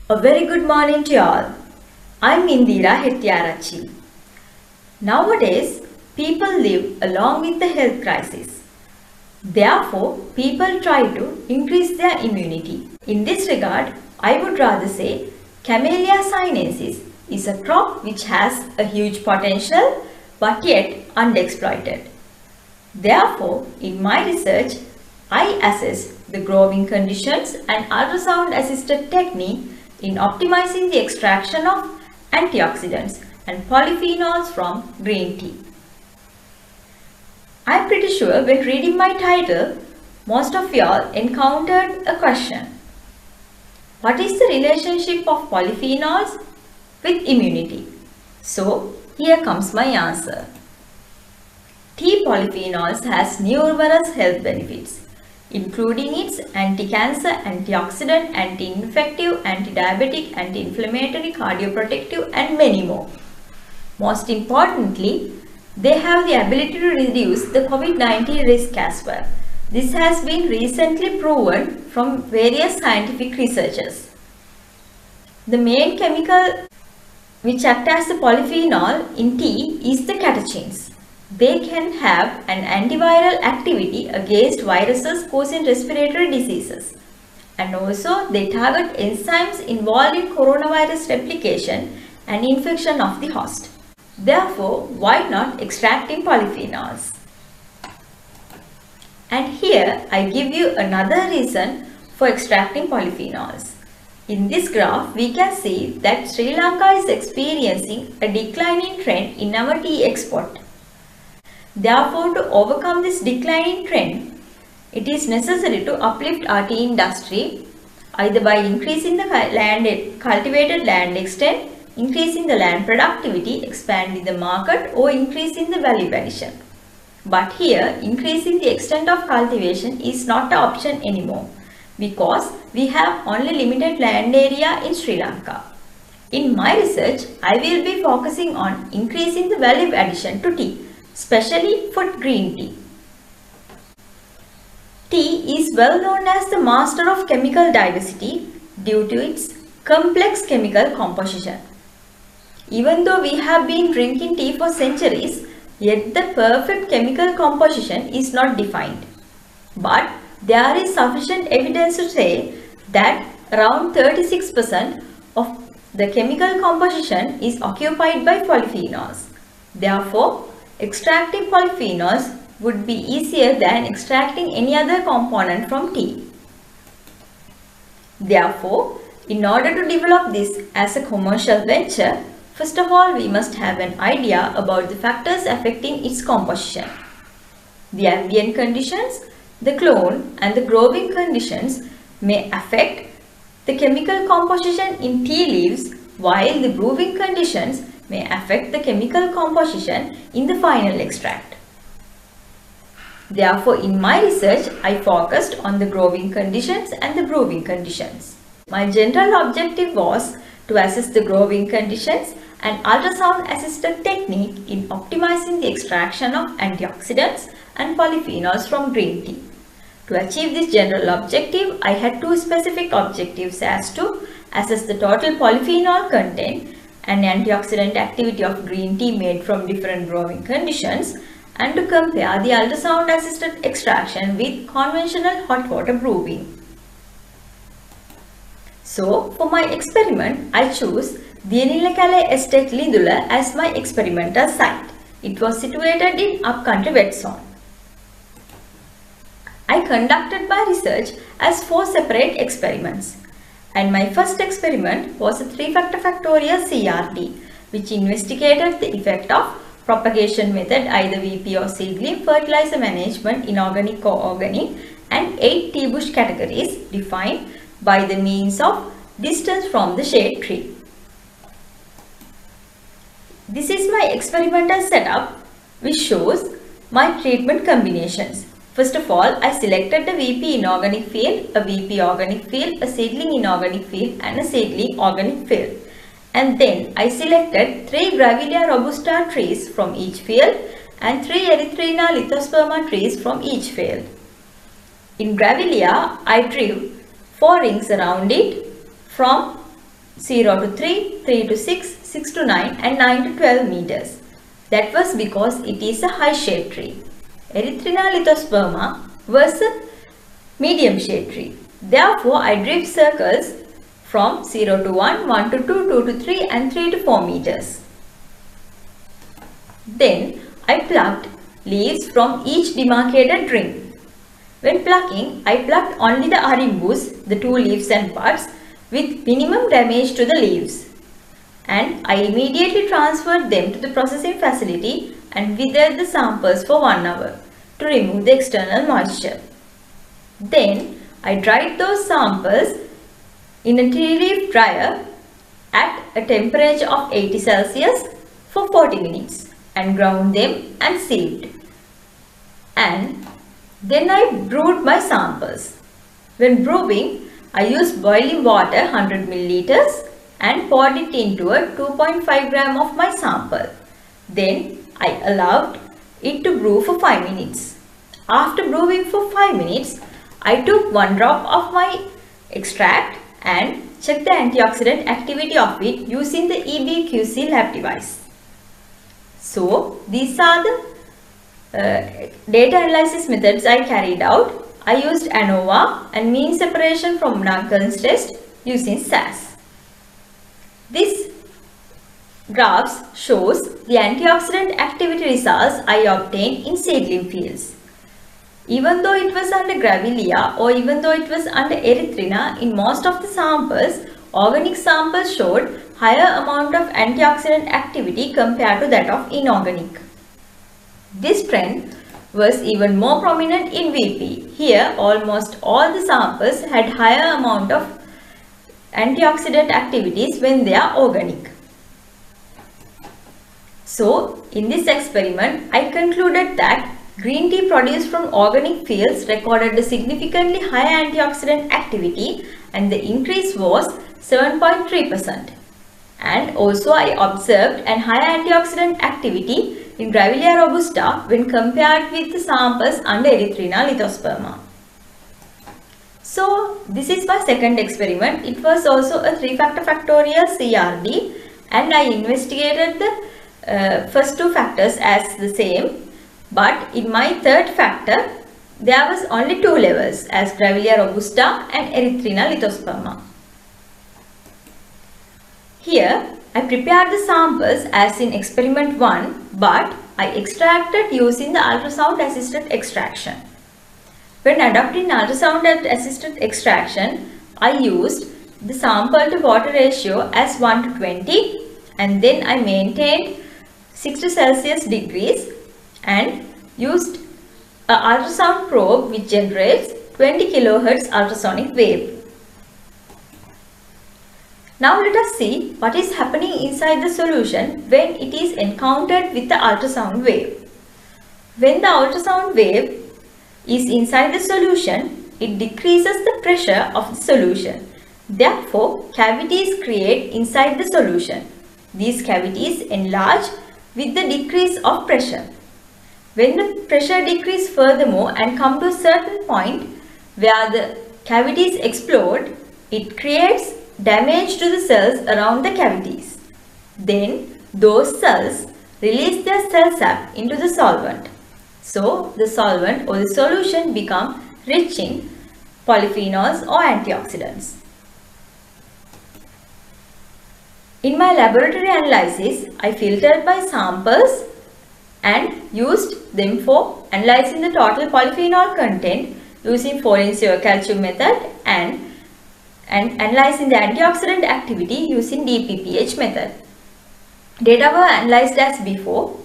A very good morning to all. I'm Indira Hettiarachchi. Nowadays, people live along with the health crisis. Therefore, people try to increase their immunity. In this regard, I would rather say Camellia sinensis is a crop which has a huge potential but yet underexploited. Therefore, in my research, I assess the growing conditions and ultrasound assisted technique in optimizing the extraction of antioxidants and polyphenols from green tea. I'm pretty sure when reading my title, most of y'all encountered a question. What is the relationship of polyphenols with immunity? So, here comes my answer. Tea polyphenols has numerous health benefits, including its anti-cancer, antioxidant, anti-infective, anti-diabetic, anti-inflammatory, cardioprotective and many more. Most importantly, they have the ability to reduce the COVID-19 risk as well. This has been recently proven from various scientific researchers. The main chemical which acts as the polyphenol in tea is the catechins. They can have an antiviral activity against viruses causing respiratory diseases. And also they target enzymes involved in coronavirus replication and infection of the host. Therefore, why not extracting polyphenols? And here I give you another reason for extracting polyphenols. In this graph, we can see that Sri Lanka is experiencing a declining trend in our tea export. Therefore, to overcome this declining trend, it is necessary to uplift our tea industry either by increasing the cultivated land extent, increasing the land productivity, expanding the market or increasing the value addition. But here, increasing the extent of cultivation is not an option anymore because we have only limited land area in Sri Lanka. In my research, I will be focusing on increasing the value addition to tea, especially for green tea. Tea is well known as the master of chemical diversity due to its complex chemical composition. Even though we have been drinking tea for centuries, yet the perfect chemical composition is not defined. But there is sufficient evidence to say that around 36% of the chemical composition is occupied by polyphenols. Therefore, extracting polyphenols would be easier than extracting any other component from tea. Therefore, in order to develop this as a commercial venture, first of all, we must have an idea about the factors affecting its composition. The ambient conditions, the clone and the growing conditions may affect the chemical composition in tea leaves, while the brewing conditions may affect the chemical composition in the final extract. Therefore, in my research, I focused on the growing conditions and the brewing conditions. My general objective was to assess the growing conditions and ultrasound assisted technique in optimizing the extraction of antioxidants and polyphenols from green tea. To achieve this general objective, I had two specific objectives as to assess the total polyphenol content and antioxidant activity of green tea made from different growing conditions and to compare the ultrasound assisted extraction with conventional hot water brewing. So, for my experiment, I chose Diyanillakala Estate Lindula as my experimental site. It was situated in upcountry wet zone. I conducted my research as 4 separate experiments. And my first experiment was a 3-factor factorial CRT, which investigated the effect of propagation method, either VP or seedling, fertilizer management, inorganic or organic, and 8 tea bush categories defined by the means of distance from the shade tree. This is my experimental setup, which shows my treatment combinations. First of all, I selected a VP inorganic field, a VP organic field, a seedling inorganic field and a seedling organic field. And then I selected 3 Grevillea robusta trees from each field and 3 Erythrina lithosperma trees from each field. In Grevillea, I drew 4 rings around it from 0 to 3, 3 to 6, 6 to 9 and 9 to 12 meters. That was because it is a high shade tree. Erythrina lithosperma was a medium shade tree. Therefore, I drew circles from 0 to 1, 1 to 2, 2 to 3 and 3 to 4 meters. Then I plucked leaves from each demarcated ring. When plucking, I plucked only the arimbus, the 2 leaves and buds, with minimum damage to the leaves. And I immediately transferred them to the processing facility and withered the samples for 1 hour to remove the external moisture. Then I dried those samples in a tea leaf dryer at a temperature of 80 Celsius for 40 minutes and ground them and sieved. And then I brewed my samples. When brewing, I used boiling water 100 milliliters and poured it into a 2.5 gram of my sample. Then I allowed it to brew for 5 minutes. After brewing for 5 minutes, I took 1 drop of my extract and checked the antioxidant activity of it using the EBQC lab device. So these are the data analysis methods I carried out. I used ANOVA and mean separation from Duncan's test using SAS. This graph shows the antioxidant activity results I obtained in seedling fields. Even though it was under Grevillea or even though it was under Erythrina, in most of the samples, organic samples showed higher amount of antioxidant activity compared to that of inorganic. This trend was even more prominent in VP. Here, almost all the samples had higher amount of antioxidant activities when they are organic. So, in this experiment, I concluded that green tea produced from organic fields recorded a significantly higher antioxidant activity and the increase was 7.3%. And also I observed an higher antioxidant activity in Grevillea robusta when compared with the samples under Erythrina lithosperma. So this is my second experiment. It was also a 3-factor factorial CRD and I investigated the first 2 factors as the same, but in my third factor there was only 2 levels as Grevillea robusta and Erythrina lithosperma. Here I prepared the samples as in experiment 1, but I extracted using the ultrasound assisted extraction. When adopting ultrasound assisted extraction, I used the sample to water ratio as 1 to 20 and then I maintained 60 Celsius degrees and used an ultrasound probe which generates 20 kHz ultrasonic wave. Now let us see what is happening inside the solution when it is encountered with the ultrasound wave. When the ultrasound wave is inside the solution, it decreases the pressure of the solution. Therefore, cavities create inside the solution. These cavities enlarge with the decrease of pressure. When the pressure decreases furthermore and come to a certain point where the cavities explode, it creates damage to the cells around the cavities. Then those cells release their cell sap into the solvent. So the solvent or the solution become rich in polyphenols or antioxidants. In my laboratory analysis, I filtered my samples and used them for analyzing the total polyphenol content using Folinsio calcium method and analyzing the antioxidant activity using DPPH method. Data were analyzed as before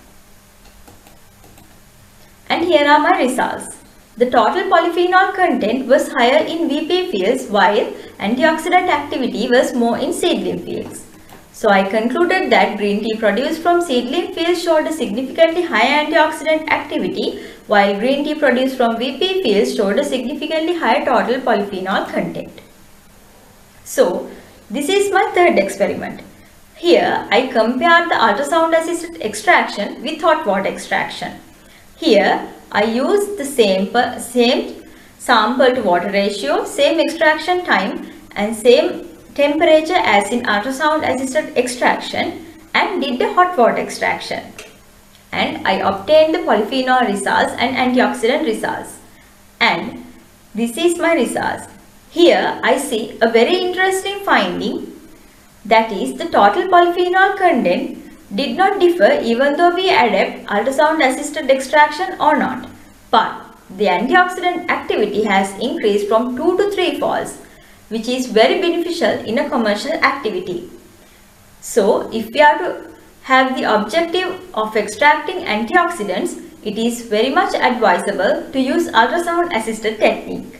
and here are my results. The total polyphenol content was higher in VP fields while antioxidant activity was more in seedling fields. So I concluded that green tea produced from seedling fields showed a significantly higher antioxidant activity while green tea produced from VP fields showed a significantly higher total polyphenol content. So this is my third experiment. Here I compared the ultrasound assisted extraction with hot water extraction. Here I used the same sample to water ratio, same extraction time and same temperature as in ultrasound assisted extraction and did the hot water extraction. And I obtained the polyphenol results and antioxidant results. And this is my results. Here I see a very interesting finding, that is the total polyphenol content did not differ even though we adapt ultrasound assisted extraction or not. But the antioxidant activity has increased from 2 to 3 folds, which is very beneficial in a commercial activity. So if we are to have the objective of extracting antioxidants, it is very much advisable to use ultrasound assisted technique.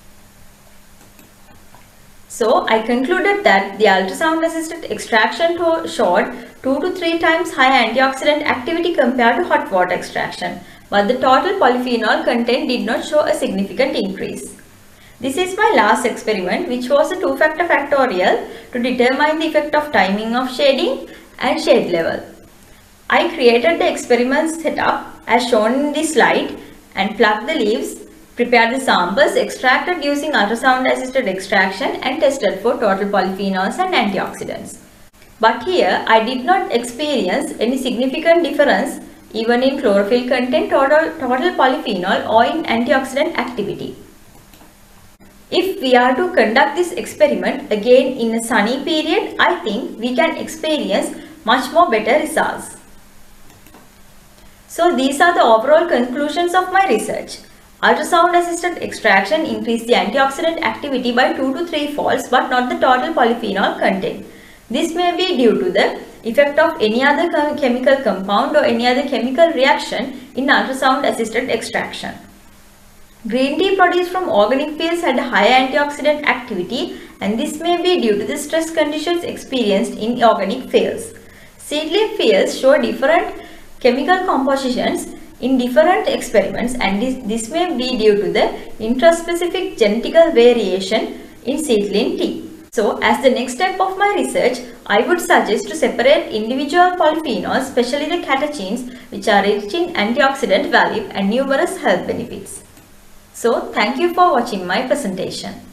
So I concluded that the ultrasound assisted extraction showed 2 to 3 times higher antioxidant activity compared to hot water extraction, but the total polyphenol content did not show a significant increase. This is my last experiment, which was a 2-factor factorial to determine the effect of timing of shading and shade level. I created the experiment setup as shown in this slide and plugged the leaves, prepared the samples, extracted using ultrasound assisted extraction and tested for total polyphenols and antioxidants. But here I did not experience any significant difference even in chlorophyll content, total polyphenol or in antioxidant activity. If we are to conduct this experiment again in a sunny period, I think we can experience much more better results. So these are the overall conclusions of my research. Ultrasound assisted extraction increased the antioxidant activity by 2 to 3 folds but not the total polyphenol content. This may be due to the effect of any other chemical compound or any other chemical reaction in ultrasound assisted extraction. Green tea produced from organic fields had a higher antioxidant activity, and this may be due to the stress conditions experienced in organic fields. Seedling fields show different chemical compositions in different experiments, and this may be due to the intraspecific genetical variation in seedling tea. So, as the next step of my research, I would suggest to separate individual polyphenols, especially the catechins, which are rich in antioxidant value and numerous health benefits. So, thank you for watching my presentation.